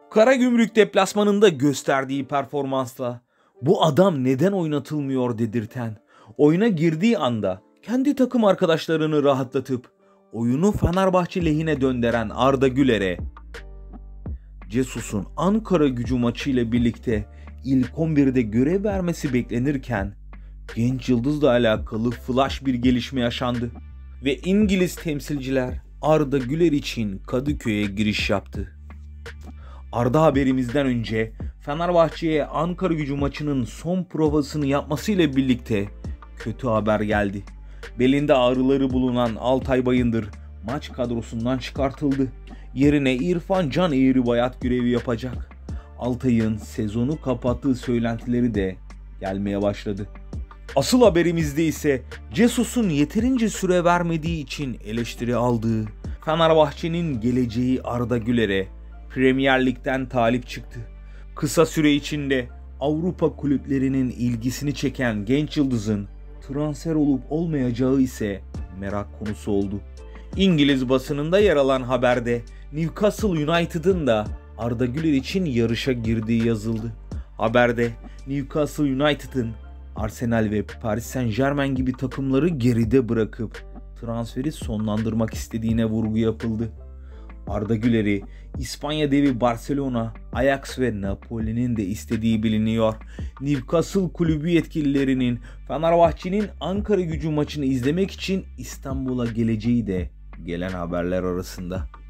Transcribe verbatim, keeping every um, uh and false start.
Karagümrük deplasmanında gösterdiği performansla bu adam neden oynatılmıyor dedirten, oyuna girdiği anda kendi takım arkadaşlarını rahatlatıp oyunu Fenerbahçe lehine döndüren Arda Güler'e Jesus'un Ankaragücü maçı ile birlikte ilk on birde görev vermesi beklenirken genç yıldızla alakalı flash bir gelişme yaşandı ve İngiliz temsilciler Arda Güler için Kadıköy'e giriş yaptı. Arda haberimizden önce Fenerbahçe'ye Ankaragücü maçının son provasını yapmasıyla birlikte kötü haber geldi. Belinde ağrıları bulunan Altay Bayındır maç kadrosundan çıkartıldı. Yerine İrfan Can Eğribayat görevi yapacak. Altay'ın sezonu kapattığı söylentileri de gelmeye başladı. Asıl haberimizde ise Jesus'un yeterince süre vermediği için eleştiri aldığı Fenerbahçe'nin geleceği Arda Güler'e Premier Lig'den talip çıktı. Kısa süre içinde Avrupa kulüplerinin ilgisini çeken genç yıldızın transfer olup olmayacağı ise merak konusu oldu. İngiliz basınında yer alan haberde Newcastle United'ın da Arda Güler için yarışa girdiği yazıldı. Haberde Newcastle United'ın Arsenal ve Paris Saint-Germain gibi takımları geride bırakıp transferi sonlandırmak istediğine vurgu yapıldı. Arda Güler'i İspanya devi Barcelona, Ajax ve Napoli'nin de istediği biliniyor. Newcastle kulübü yetkililerinin Fenerbahçe'nin Ankaragücü maçını izlemek için İstanbul'a geleceği de gelen haberler arasında.